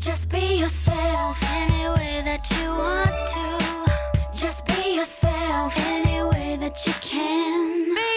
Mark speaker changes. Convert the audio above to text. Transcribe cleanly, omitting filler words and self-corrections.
Speaker 1: Just be yourself any way that you want to. Just be yourself any way that you can.